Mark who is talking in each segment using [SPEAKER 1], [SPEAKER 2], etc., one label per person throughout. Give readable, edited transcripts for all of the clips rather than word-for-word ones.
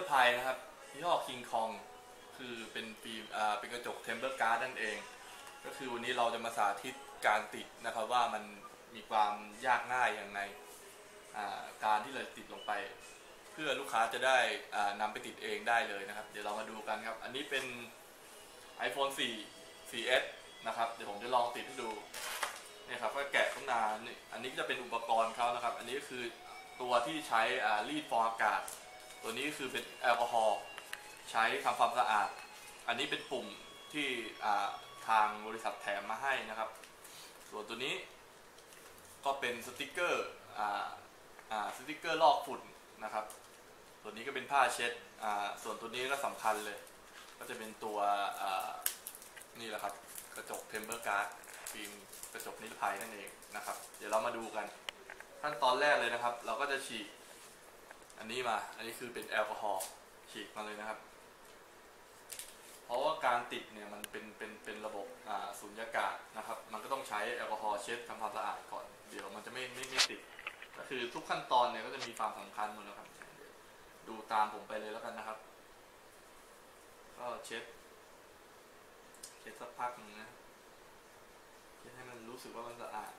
[SPEAKER 1] ร์ไพรนะครับยี่ห้อคิงคองคือเป็นฟิล์มเป็นกระจกเทมเปอร์การ์ดนั่นเองก็คือวันนี้เราจะมาสาธิตการติดนะครับว่ามันมีความยากง่ายอย่างไรการที่เราติดลงไปเพื่อลูกค้าจะได้นำไปติดเองได้เลยนะครับเดี๋ยวเรามาดูกันครับอันนี้เป็น iPhone 4 4S นะครับเดี๋ยวผมจะลองติดให้ดูนี่ครับก็แกะข้างหน้าอันนี้ก็จะเป็นอุปกรณ์เขานะครับอันนี้ก็คือตัวที่ใช้รีดฟองอากาศตัวนี้คือเป็นแอลกอฮอล์ใช้ทำความสะอาดอันนี้เป็นปุ่มที่ทางบริษัทแถมมาให้นะครับส่วนตัวนี้ก็เป็นสติกเกอร์ลอกฝุ่นนะครับตัวนี้ก็เป็นผ้าเช็ดส่วนตัวนี้ก็สำคัญเลยก็จะเป็นตัวนี่แหละครับกระจกเทมเปอร์การ์ดฟิล์มกระจกนิรภัยนั่นเองนะครับเดี๋ยวเรามาดูกันขั้นตอนแรกเลยนะครับเราก็จะฉีกอันนี้มาอันนี้คือเป็นแอลกอฮอล์ฉีกมาเลยนะครับเพราะว่าการติดเนี่ยมันเป็นระบบสุญญากาศนะครับมันก็ต้องใช้แอลกอฮอล์เช็ดทำความสะอาดก่อนเดี๋ยวมันจะไม่ติดก็คือทุกขั้นตอนเนี่ยก็จะมีความสำคัญหมดนะครับดูตามผมไปเลยแล้วกันนะครับก็เช็ดสักพักหนึ่งนะเช็ดให้มันรู้สึกว่ามันสะอาด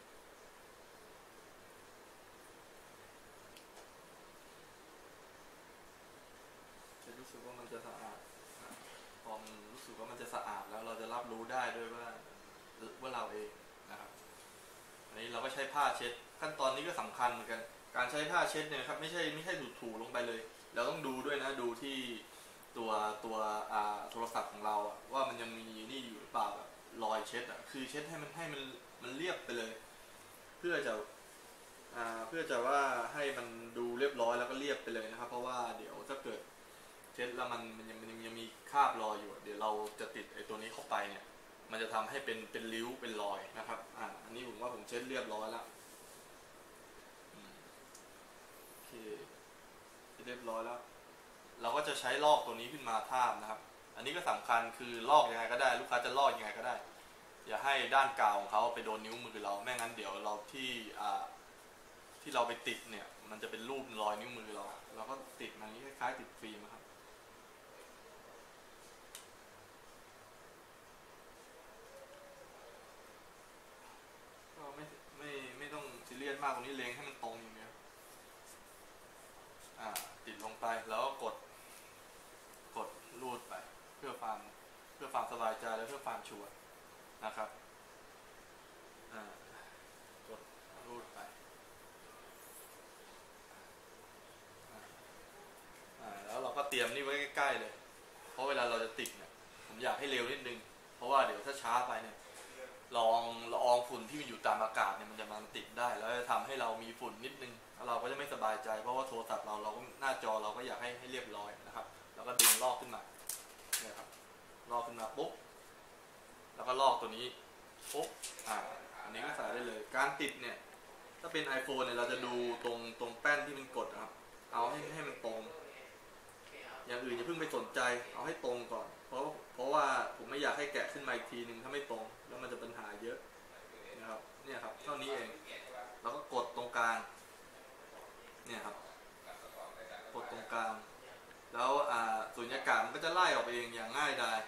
[SPEAKER 1] รู้สึกว่ามันจะสะอาดพอมันรู้สึกว่ามันจะสะอาดแล้วเราจะรับรู้ได้ด้วยว่าเราเองนะครับอันนี้เราก็ใช้ผ้าเช็ดขั้นตอนนี้ก็สำคัญเหมือนกันการใช้ผ้าเช็ดเนี่ยครับไม่ใช่ถูลงไปเลยเราต้องดูด้วยนะดูที่ตัวโทรศัพท์ของเราว่ามันยังมีนี่อยู่หรือเปล่าแบบรอยเช็ดคือเช็ดให้มันเรียบไปเลยเพื่อจะว่าให้มันดูเรียบร้อยแล้วก็เรียบไปเลยนะครับเพราะว่าเดี๋ยวถ้าเกิดเช็ดแล้วมันยังมีคราบรอยอยู่เดี๋ยวเราจะติดไอ้ตัวนี้เข้าไปเนี่ยมันจะทำให้เป็นริ้วเป็นรอยนะครับอันนี้ผมว่าผมเช็ดเรียบร้อยแล้วโอเคเรียบร้อยแล้วเราก็จะใช้ลอกตัวนี้ขึ้นมาทาบนะครับอันนี้ก็สำคัญคือลอกยังไงก็ได้ลูกค้าจะลอกยังไงก็ได้อย่าให้ด้านกาวของเขาไปโดนนิ้วมือเราไม่งั้นเดี๋ยวเราที่เราไปติดเนี่ยมันจะเป็นรูปรอยนิ้วมือเราก็ติดมันนี้คล้ายๆติดฟิล์มครับก็ไม่ต้องซีเรียสมากตรงนี้เล็งให้มันตรงอย่างเดียวติดลงไปแล้วก็กดรูดไปเพื่อความสบายใจและเพื่อความชัวร์นะครับกดรูดไปแล้วเราก็เตรียมนี่ไว้ใกล้ๆเลยเพราะเวลาเราจะติดเนี่ยผมอยากให้เร็วนิดนึงเพราะว่าเดี๋ยวถ้าช้าไปเนี่ยละอองฝุ่นที่มันอยู่ตามอากาศเนี่ยมันจะมาติดได้แล้วจะทำให้เรามีฝุ่นนิดนึงแล้วเราก็จะไม่สบายใจเพราะว่าโทรศัพท์เราก็หน้าจอเราก็อยากให้เรียบร้อยนะครับแล้วก็ดึงลอกขึ้นมาเนี่ยครับลอกขึ้นมาปุ๊บแล้วก็ลอกตัวนี้ปุ๊บอันนี้ก็ใส่ได้เลยการติดเนี่ยถ้าเป็น iPhone เนี่ยเราจะดูตรงแป้นที่มันกดครับเอาให้มันตรงอย่างอื่นอย่าเพิ่งไปสนใจเอาให้ตรงก่อนเพราะว่าผมไม่อยากให้แกะขึ้นมาอีกทีนึงถ้าไม่ตรงแล้วมันจะปัญหาเยอะนะครับเนี่ยครับเท่านี้เองแล้วก็กดตรงกลางเนี่ยครับกดตรงกลางแล้วสุญญากาศมันก็จะไล่ออกไปเองอย่างง่ายดาย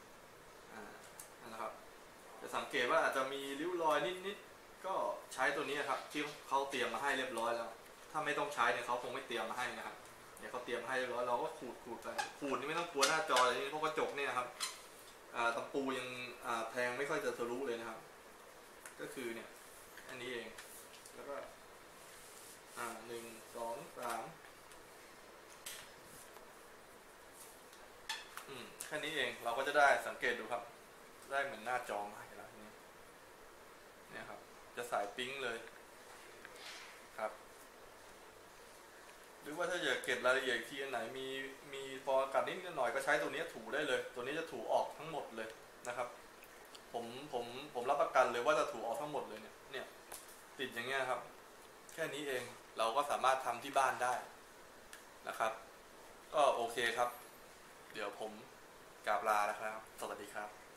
[SPEAKER 1] นะครับจะสังเกตว่าอาจจะมีริ้วรอยนิดก็ใช้ตัวนี้ครับที่เขาเตรียมมาให้เรียบร้อยแล้วถ้าไม่ต้องใช้เนี่ยเขาคงไม่เตรียมมาให้นะครับเนี่ยเขาเตรียมให้เรียบร้อยเราก็ขูดไปขูดนี่ไม่ต้องกลัวหน้าจอเลยเพราะกระจกเนี่ยครับตะปูยังแทงไม่ค่อยจะทะลุเลยนะครับก็คือเนี่ยอันนี้เองแล้วก็1 2 3แค่นี้เองเราก็จะได้สังเกตดูครับได้เหมือนหน้าจอใหม่แล้วเนี่ยครับจะสายปิ๊งเลยครับหรือว่าถ้าอยากเก็บรายละเอียดที่อันไหนมีฟองอากาศนิดหน่อยก็ใช้ตัวนี้ถูได้เลยตัวนี้จะถูออกทั้งหมดเลยนะครับผมรับประกันเลยว่าจะถูออกทั้งหมดเลยเนี่ยติดอย่างเงี้ยครับแค่นี้เองเราก็สามารถทำที่บ้านได้นะครับก็โอเคครับเดี๋ยวผมกราบลาแล้วครับสวัสดีครับ